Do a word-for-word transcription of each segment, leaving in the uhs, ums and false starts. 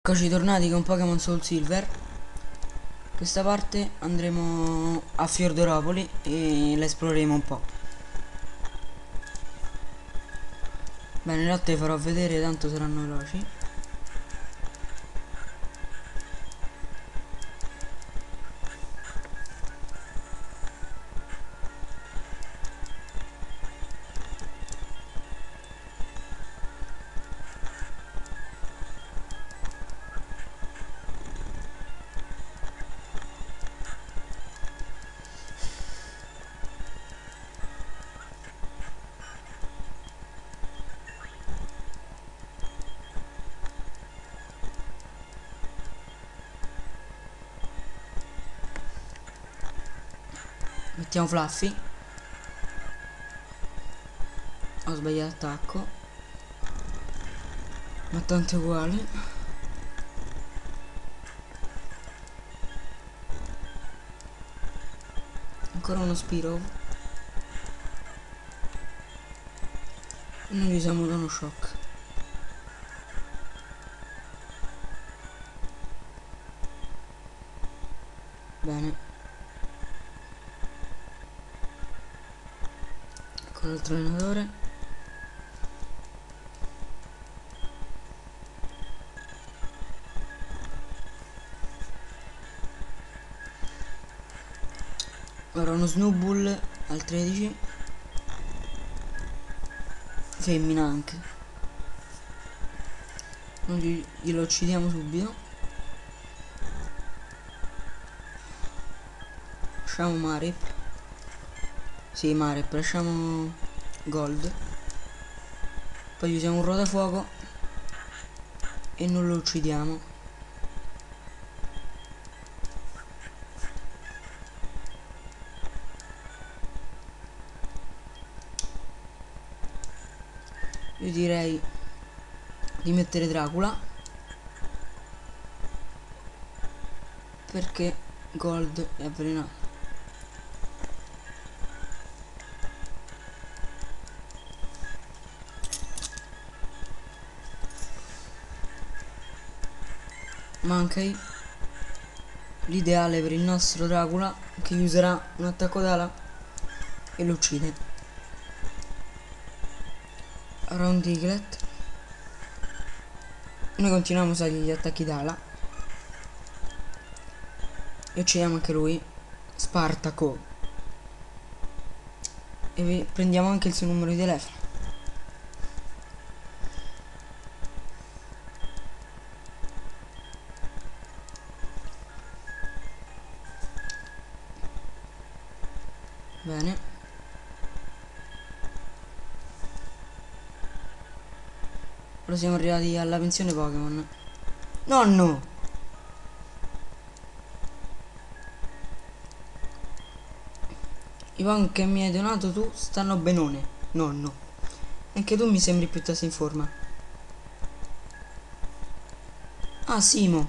Eccoci tornati con Pokémon Soul Silver. Questa parte andremo a Fiordoropoli e la esploreremo un po'. Bene, in realtà vi farò vedere, tanto saranno veloci. Mettiamo Fluffy. Ho sbagliato attacco, ma tanto è uguale. Ancora uno Spearow. E noi usiamo uno Shock. Bene. Con l'altro allenatore. Ora uno Snowball al tredici. Femmina anche. Noi glielo uccidiamo subito. Lasciamo Marip. Sì, Marip, lasciamo Gold. Poi usiamo un rotafuoco e non lo uccidiamo. Io direi di mettere Dracula, perché Gold è avvelenato. Manca l'ideale per il nostro Dracula, che userà un attacco d'ala e lo uccide. Ora un Diglett. Noi continuiamo a usare gli attacchi d'ala e uccidiamo anche lui, Spartaco, e prendiamo anche il suo numero di telefono. Bene. Ora siamo arrivati alla pensione Pokémon. Nonno! I Pokémon che mi hai donato tu stanno benone, nonno. Anche tu mi sembri piuttosto in forma. Ah, Simo.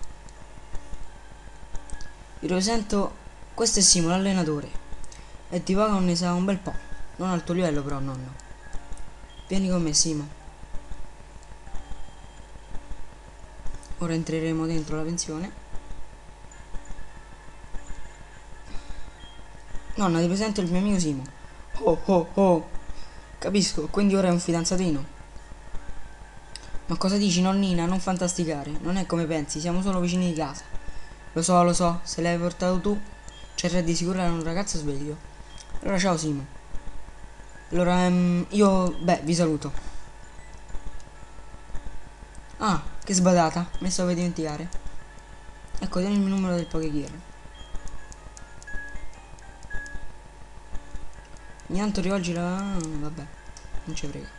Io lo sento. Questo è Simo, l'allenatore. E di Pokémon ne sa un bel po'. Non al tuo livello però, nonno. Vieni con me, Simo. Ora entreremo dentro la pensione. Nonna, ti presento il mio amico Simo. Oh oh oh. Capisco, quindi ora è un fidanzatino. Ma cosa dici, nonnina? Non fantasticare. Non è come pensi, siamo solo vicini di casa. Lo so, lo so, se l'hai portato tu, cerca di sicuro era un ragazzo sveglio. Allora ciao Simo. Allora, um, io, beh, vi saluto. Ah, che sbadata, mi stavo per dimenticare. Ecco, tieni il mio numero del Pokégear. Niente, rivolgi la... Ah, vabbè, non ci frega.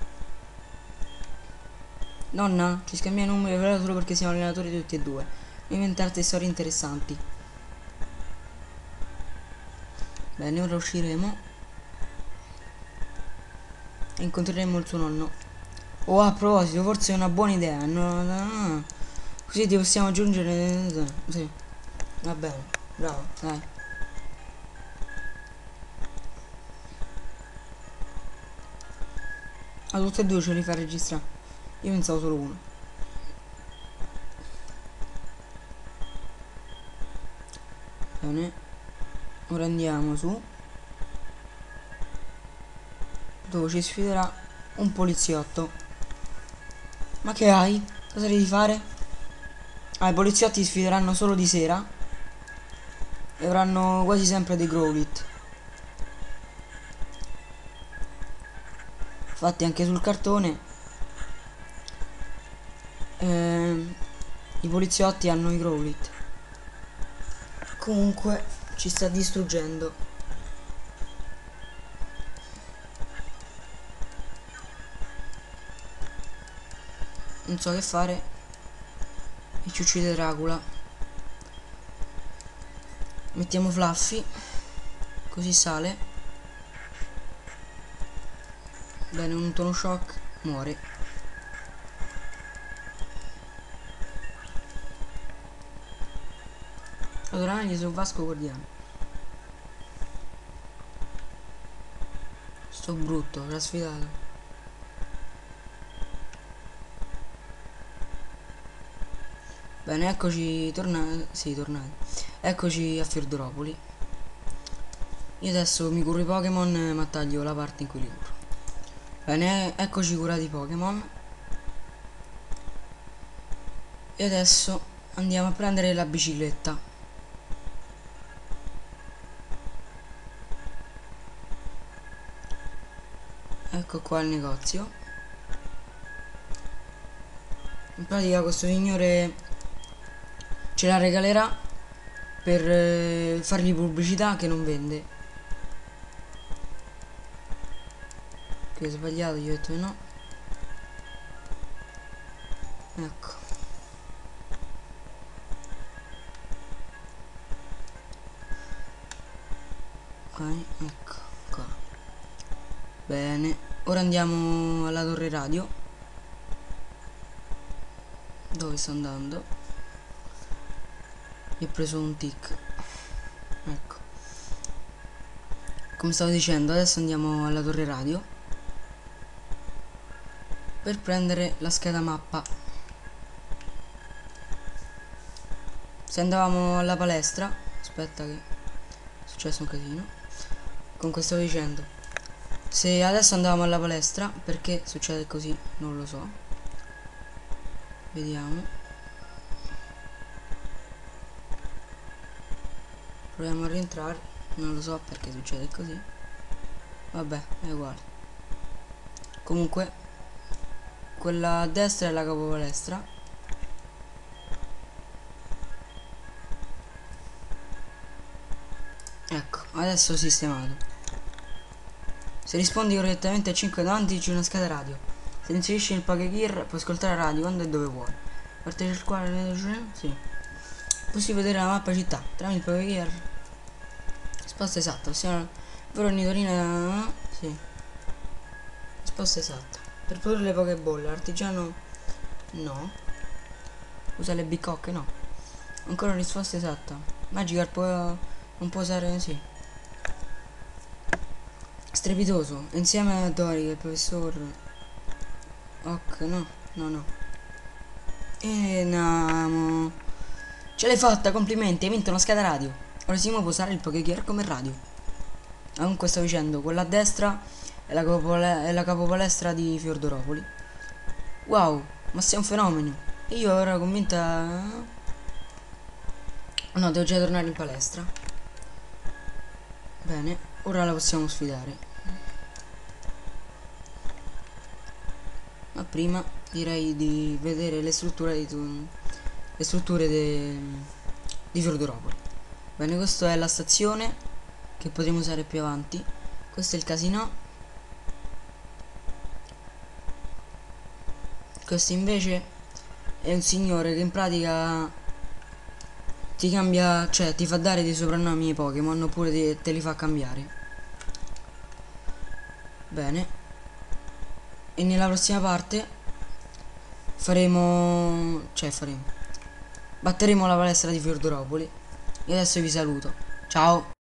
Nonna, ci scambiamo i numeri però solo perché siamo allenatori tutti e due. Non inventarti storie interessanti. Bene, ora usciremo e incontreremo il suo nonno. Oh, a proposito, forse è una buona idea. No, no, no. Così ti possiamo aggiungere. Sì, va bene, bravo, dai. A tutti e due ce li fa registrare. Io pensavo solo uno. Bene, ora andiamo su dove ci sfiderà un poliziotto. Ma che hai? Cosa devi fare? Ah, i poliziotti sfideranno solo di sera e avranno quasi sempre dei growlit. Infatti anche sul cartone ehm, i poliziotti hanno i growlit. Comunque ci sta distruggendo. Non so che fare e ci uccide Dracula. Mettiamo Fluffy, così sale. Bene, un tono shock, muore. Allora anche sul Vasco guardiamo. Sto brutto, l'ha sfidato. Bene, eccoci tornati. Sì, tornati. Eccoci a Fiordoropoli. Io adesso mi curo i Pokémon, ma taglio la parte in cui li curo. Bene, eccoci curati i Pokémon. E adesso andiamo a prendere la bicicletta. Ecco qua il negozio. In pratica questo signore ce la regalerà per eh, fargli pubblicità che non vende. Che ho sbagliato, gli ho detto di no. Ecco. Ok, ecco qua. Bene, ora andiamo alla torre radio. Dove sto andando? Mi ho preso un tic. Ecco. Come stavo dicendo, adesso andiamo alla torre radio per prendere la scheda mappa. Se andavamo alla palestra, aspetta che è successo un casino. Comunque stavo dicendo, se adesso andavamo alla palestra, perché succede così non lo so. Vediamo. Proviamo a rientrare. Non lo so perché succede così. Vabbè, è uguale. Comunque quella a destra è la capopalestra. Ecco, adesso ho sistemato. Se rispondi correttamente a cinque domande c'è una scheda radio. Se inserisci il Pokégear puoi ascoltare la radio quando e dove vuoi. Partecipa il quale? Sì. Possibile vedere la mappa città tramite il Pokégear. Risposta esatta, ossia il vero Nidorina. Sì. Risposta esatta. Per produrre le Pokéball, l'artigiano no. Usa le bicocche, no. Ancora risposta esatta. Magikarp può, non può usare, sì. Strepitoso, insieme a Dori e il professor Ok, no, no, no. E Namo. Ce l'hai fatta, complimenti, hai vinto una scheda radio. Ora Simo può usare il Pokégear come radio. Comunque stavo dicendo, quella a destra è la, capopale è la capopalestra di Fiordoropoli. Wow, ma sei un fenomeno. E io ero convinta. No, devo già tornare in palestra. Bene, ora la possiamo sfidare. Ma prima direi di vedere le strutture di tu le strutture di Fiordoropoli. Bene, questa è la stazione che potremo usare più avanti. Questo è il casino. Questo invece è un signore che in pratica ti cambia, cioè ti fa dare dei soprannomi ai Pokémon oppure te, te li fa cambiare. Bene. E nella prossima parte faremo, cioè faremo batteremo la palestra di Fiordoropoli. E adesso vi saluto. Ciao.